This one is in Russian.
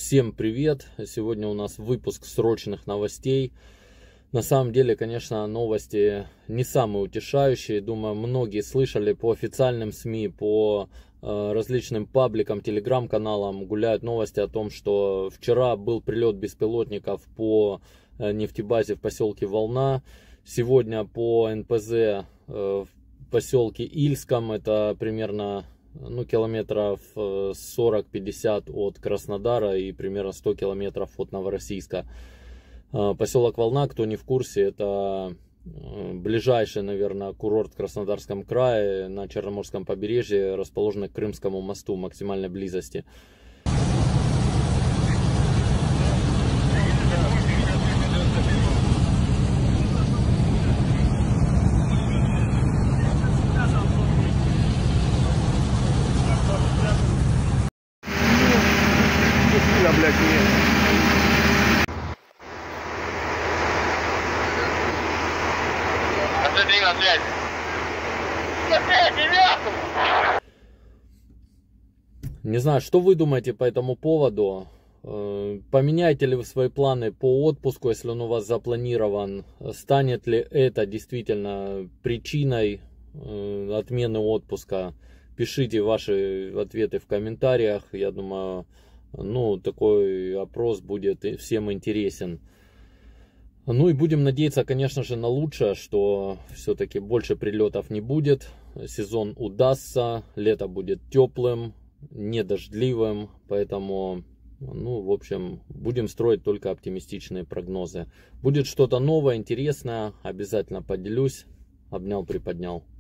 Всем привет! Сегодня у нас выпуск срочных новостей. На самом деле, конечно, новости не самые утешающие. Думаю, многие слышали по официальным СМИ, по различным пабликам, телеграм-каналам гуляют новости о том, что вчера был прилет беспилотников по нефтебазе в поселке Волна. Сегодня по НПЗ в поселке Ильском, это примерно километров 40-50 от Краснодара и примерно 100 километров от Новороссийска. Поселок Волна, кто не в курсе, это ближайший, наверное, курорт в Краснодарском крае на Черноморском побережье, расположенный к Крымскому мосту в максимальной близости. Не знаю, что вы думаете по этому поводу. Поменяете ли вы свои планы по отпуску, если он у вас запланирован? Станет ли это действительно причиной отмены отпуска? Пишите ваши ответы в комментариях. Я думаю, такой опрос будет всем интересен. Ну и будем надеяться, конечно же, на лучшее, что все-таки больше прилетов не будет. Сезон удастся, лето будет теплым, не дождливым. Поэтому, в общем, будем строить только оптимистичные прогнозы. Будет что-то новое, интересное, обязательно поделюсь. Обнял, приподнял.